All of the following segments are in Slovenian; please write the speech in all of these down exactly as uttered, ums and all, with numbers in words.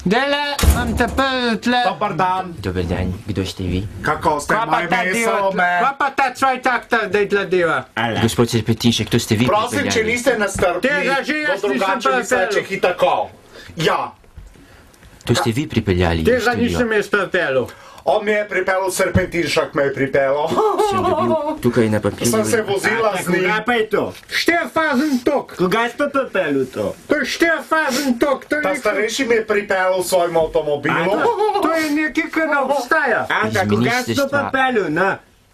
Dele, imam te prvi tle. Dobar dan. Dobar dan, kdo ste vi? Kako ste, Kva pa moje ta ime je deva, Salome. kva pa ta cvajtak ta dej tle deva? Gospod Serpentinšek, kdo ste vi Prosim, če pripeljali? niste nastrpni, Tega že jaz bo nisem drugače mi pripeljal. seče hitako. Ja, To ste vi pripeljali v Tega studio? nisem jaz pripelil. on mi je pripeljal, Serpentinšek me je pripeljal. Sem dobil tukaj na papirju. Sem se vozila z njim. Kaj pa je to? Štirifazen tok. Koga ste pripeljali to? To je štirifazen tok. To je Ta nekaj, starejši mi je pripeljal v svojem avtomobilu. to je nekaj, kar ne obstaja. Anka, Iz koga ste ministrstva. pripeljali, ne?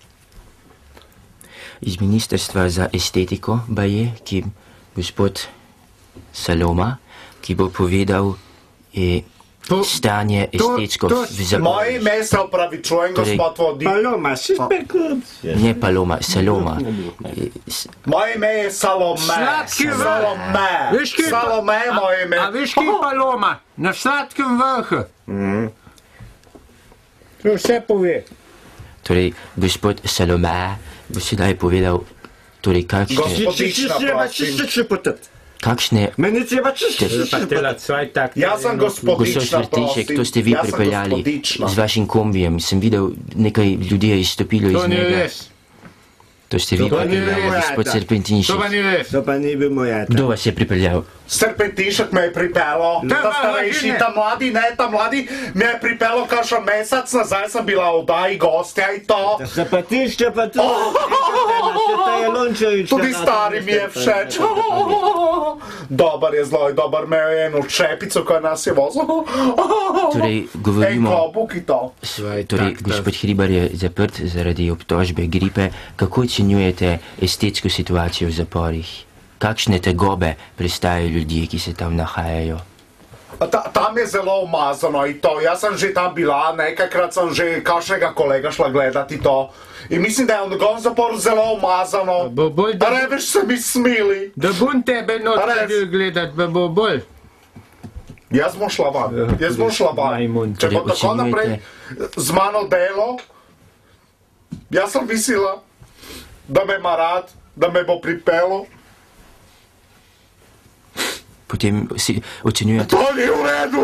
Iz Ministrstva za estetiko, baje, ki gospod Saloma, ki bo povedal eh, To- stanje to- estetsko to- v Zaporu. Moje ime se opravičujem, Torej- gospod vodnik. Paloma, si spekulcija. Ne Paloma, Saloma. Eh, s- Moje ime je Salome. Sladki vrh. Salome. Veš, kje je pa- Salome je moje ime. A veš, kje je Paloma? Na sladkem vrhu. To vse pove. Torej, gospod Saloma bo sedaj povedal, torej, kakšne, Gospod- Či si treba čisto čepotati. kakšne Meni treba čisto Pa tela čepotati. cvajtak. Jaz sem Gospod gospodična, Svrtinšek, prosim. to ste vi Jaz sem pripeljali gospodična. z vašim kombijem. Sem videl, nekaj ljudi je izstopilo To iz ni njega. res. To ste vi To pa ni pripeljali, res. gospod To Serpentinšek. pa ni res. To pa ni bil moj ata. Kdo vas je pripeljal? Serpentinšek me je pripeljal, Da, ta da, starejši, ne. ta mladi, ne, ta mladi me je pripeljal kakšen mesec nazaj, sem bila v oddaji gostja in to. Se pa tišče pa tu. To je Lončevič. Tudi stari mi je všeč. Dobar je zelo, dobar me je eno čepico, ko nas je vozil. Torej, Ej, govorimo, klobuk in to. torej, gospod Hribar je zaprt zaradi obtožbe gripe. Kako ocenjujete estetsko situacijo v zaporih? Kakšne tegobe prestajajo ljudje, ki se tam nahajajo? Ta, tam je zelo umazano in to. Jaz sem že tam bila, nekajkrat sem že kakšnega kolega šla gledati to. In mislim, da je v njegovem zaporu zelo umazano. Bo bolj, da, Reveč se mi smili. da bom tebe not Res. hodil gledat, pa bo bolj. Jaz bom šla van, jaz bom šla van. Majmun. Če bo Torej, tako naprej ocenjujete- z mano delo, jaz sem mislila, da me ima rad, da me bo pripeljal. Potem si ocenjujete, To ni v redu.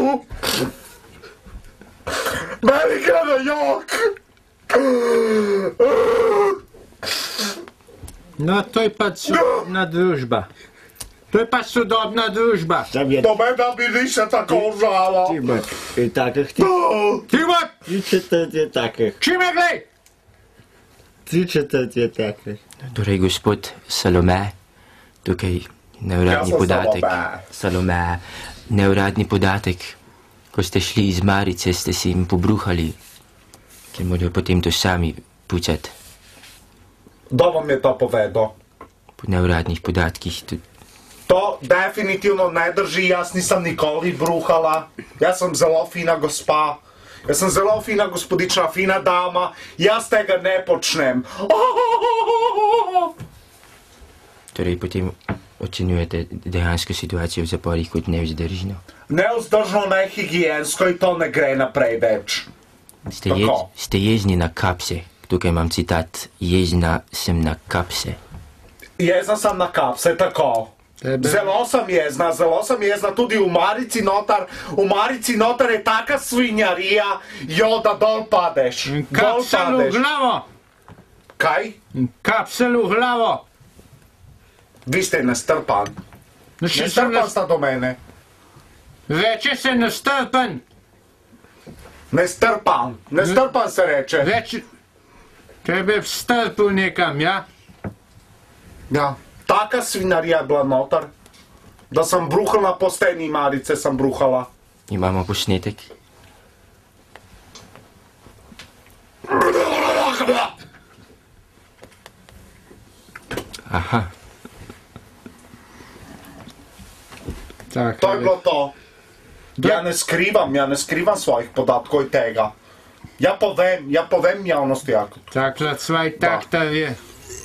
Meni gre na jok. No, to je pa sodobna družba. To je pa sodobna družba. Sam je Do mene bi ni še tako žalo. Timo. I takih ti. Timot, Tri četrt je takih. čime glej? Tri četrt je takih. torej, gospod Salome, tukaj neuradni Jaz sem podatek. Salome. Salome, neuradni podatek. Ko ste šli iz Marice, ste si jim pobruhali, ker morajo potem to sami pucati. Kdo vam je to povedal? Po neuradnih podatkih. Tudi. To definitivno ne drži, jaz nisem nikoli bruhala. Jaz sem zelo fina gospa. Jaz sem zelo fina gospodična, fina dama. Jaz tega ne počnem. Torej, potem ocenjujete dejansko situacijo v zaporih kot nevzdržno. Neuzdržno, nehigijensko in to ne gre naprej več. Ste, jez, Tako. ste jezni na kapse. Tukaj imam citat. Jezna sem na kapse. Jezna sem na kapse, tako. Tebe. Zelo sem jezna, zelo sem jezna, tudi v Marici notar. V Marici notar je taka svinjarija, jo da dol padeš. Dol Kapsel v padeš. glavo. Kaj? Kapsel v glavo. Vi ste nestrpan. No, še sem Nestrpan nas... sta do mene. Reče se nestrpen. Nestrpan. Nestrpan se reče. Reče... Tebe vstrpil nekam, ja? Ja. Taka svinjarija je bila notar, da sem bruhala po steni Marice, sem bruhala. Imamo posnetek. Aha. Tak, To je bilo to. Ja ne skrivam, ja ne skrivam svojih podatkov in tega. Ja povem, ja povem javnosti, jako. Takrat svoj taktar je.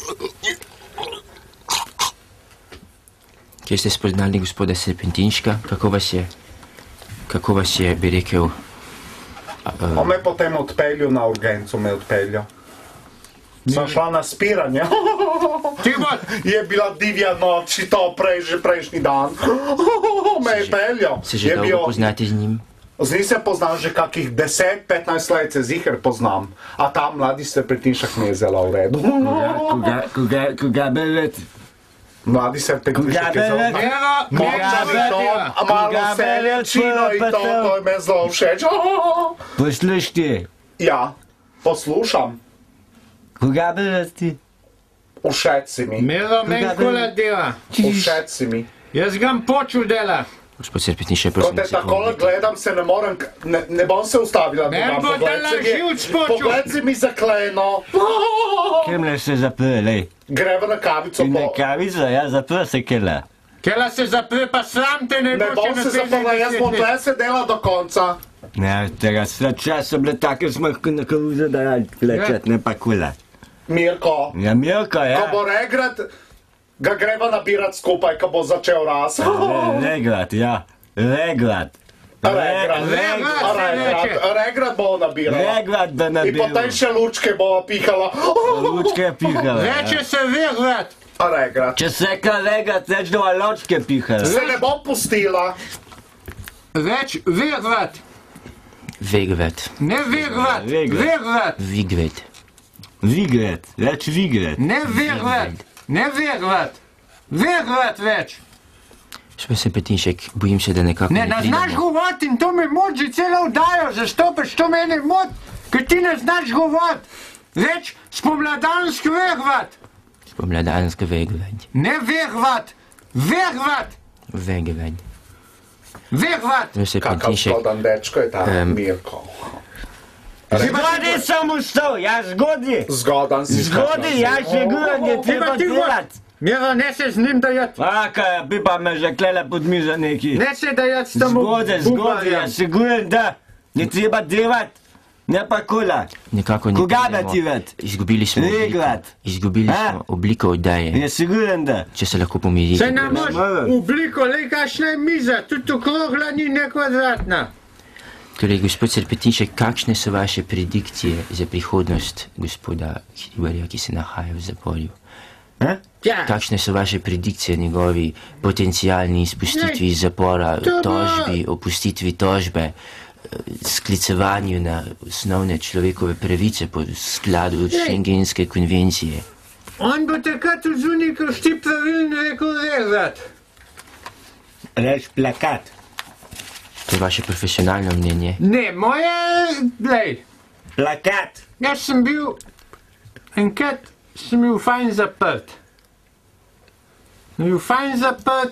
Kje ste spoznali gospoda Serpentinška? Kako vas je, kako vas je, bi rekel, On me potem odpeljal na urgencu, me odpeljal. Sem šla na spiranje. Timot, Je bila divja noč, in to prej, že prejšnji dan. Me je peljal. se že Je dolgo bil- poznate z njim? Z njim se poznam že kakih deset petnajst let, se ziher poznam. A ta mladi Serpentinšek mi je zelo v redu. Koga, koga, koga belet? Mladi Serpentinšek je zelo... Miro, Močan Miro, in to, a malo Koga seljačino in to, Petel? to je me zelo všeč. Posluš ti. Ja, poslušam. Koga belet ti? Všeč si mi. Miro, meni kola dela. Všeč si mi. Jaz ga počul dela. Gospod Serpentinšek, Ko prosim, te da se takole pomirite. gledam, se ne morem, k- ne, ne bom se ustavila. Ne drugam. bo Pogled dala se mi- živc počul. Pogled si mi zakleno. Kemle se zapre, lej. Greva na kavico. Ti ne po- kavica, ja zapre se kela. Kela se zapre, pa sram te ne Ne bo, če bom se zaprla, jaz bom tle sedela do konca. Ne, tega sve čas so bile take smrke na kavuze, da ja klečet, ne pa kula. Mirko, Ja, Mirko, ja. ko bo regrat, ga greva nabirat skupaj, ko bo začel raz. Le- Regrat, ja. Regrat. Regrat, Regrat se regrat, reče. regrat bo nabirala. Regrat, da In nabiral. potem še lučke bo pihala. Lučke pihale. Reče se vegrat. Regrat. Če se ka regrat, reč da ločke pihale. Se ne bom pustila. Reč vegrat. Vegvet, Ne vegrat. Vegrat. Vegrat. vigvet. Vigret, reč vigret. Ne vegrat. Ne vegrat. Vegrat več. Gospod Serpentinšek, bojim se, da nekako Ne, ne ne znaš pridemo. govoriti in to me moči celo vdajo, zastopiš, to mene moti, ker ti ne znaš govoriti. Reč spomladanski vegrat. Spomladanske vegvet. Ne vegrat. Vegrat. Vegvet. Vegrat. Gospod Kakav Serpentinšek, zgodan dečko je ta Em. Mirko. Zgodi sem ustal, ja zgodi. Zgodan si. Zgodi, ja še guran je treba ti delati. Miro, ne se z njim dajati. Aka, bi pa me že klele pod mizo neki. Ne se dajati s tem Zgode, zgode, bubarjem. ja se guran da. Ne treba delati. Ne pa kula. nekako ne Koga da pridemo. ti ved? Izgubili smo obliko. Regrat. Izgubili A? smo obliko oddaje. Je siguren da. Če se lahko pomirite. Saj nam prosim. moš obliko, le kakšna je miza, tudi okrogla ni ne kvadratna. Torej, gospod Serpentinšek, kakšne so vaše predikcije za prihodnost gospoda Hribarja, ki se nahaja v zaporju? Eh? Ja, Kakšne so vaše predikcije njegovi potencijalni izpustitvi iz zapora, to bo- tožbi, opustitvi tožbe, eh, sklicevanju na osnovne človekove pravice po skladu Schengenske konvencije? on bo takrat v zunaj, ko šti pravilno rekel rezat. Reč plakat. To je vaše profesionalno mnenje. Ne, moje, glej, Plakat. jaz sem bil, enkrat sem bil fajn zaprt. Sem bil fajn zaprt,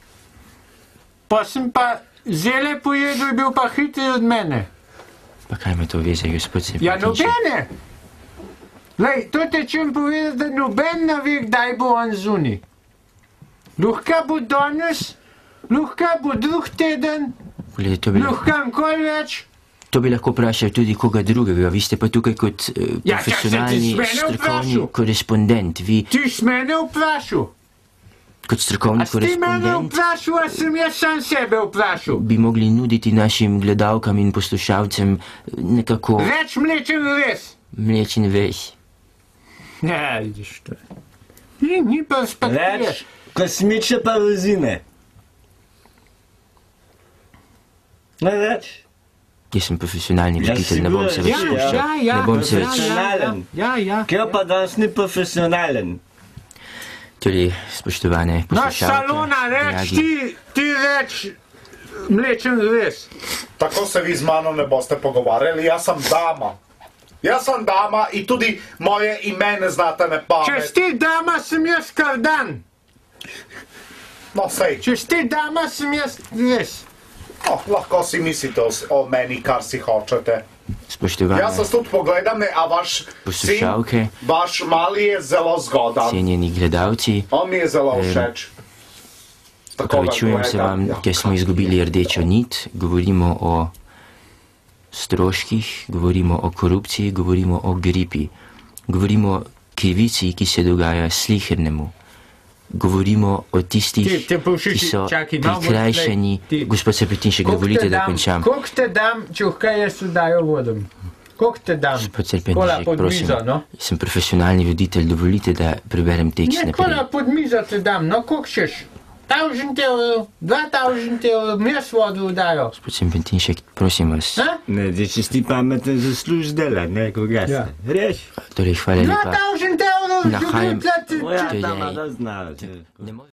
pa sem pa zele pojedel, je bil pa hitri od mene. Pa kaj ima to veze, gospod Ja, Serpentinšek? nobene. Lej, to te čem povedati, da noben ne ve, kdaj bo on zunaj. Lahko bo danes, lahko bo drug teden, Glede, to, bi lahko, lahko nikoli več. to bi lahko vprašal tudi koga drugega. Vi ste pa tukaj kot uh, Ja, čak se ti profesionalni mene strokovni vprašal. korespondent. Vi Ti si mene vprašal. kot strokovni A si ti mene korespondent vprašal, a sem jaz sam sebe vprašal. bi mogli nuditi našim gledalkam in poslušalcem eh, nekako Več mlečen res. mlečen veš. Ja, vidiš to. Ni, ni perspektive. Reč kosmične parozine. Ne več. Jaz sem profesionalni Ja, voditelj, ne bom se več sigurno, Ja, spuščal. ja, ja. Ne bom se več. Profesionalen. Ja, ja. Kjer pa danes ni profesionalen. Torej, spoštovane Naš poslušalke, salona, reč dragi- ti, ti reč mlečen res. Tako se vi z mano ne boste pogovarjali, jaz sem dama. Jaz sem dama in tudi moje ime ne znate me Če pamet. si ti dama, sem jaz kardan. No, sej, Če si ti dama, sem jaz res. no, lahko si mislite o, s- o meni, kar si hočete. Spoštovane, Jaz vas tudi pogledam, ne, a vaš sin, Poslušalke. vaš mali je zelo zgodan. cenjeni gledalci, On mi je zelo všeč. Tako ga opravičujem se gledam. vam, Ja, ker smo izgubili rdečo nit, govorimo o stroških, govorimo o korupciji, govorimo o gripi, govorimo o krivici, ki se dogaja slihernemu, govorimo o tistih, Ti- ti povšiči, ki so čakaj, malo bolj prikrajšani. slej, ti- Gospod Serpentinšek, dovolite, da končam. Koliko te dam, če vkaj jaz vdajo vodom? Koliko te dam? Gospod Kola Serpentinšek, pod prosim, mizo, no? sem profesionalni voditelj, dovolite, da preberem tekst Ne, naprej. kola pod mizo te dam, no koliko češ? Tausend evrov, dva tausend evrov, mi s vodo dajo. Gospod Serpentinšek, prosim vas. A? Ne, zdaj če si ti pameten, zasluž dela, ne, koga ste. Ja. Reš? Torej, hvala Dva lepa. tausend evrov, Nahajam- že Moja To je- dama da zna. Ne more-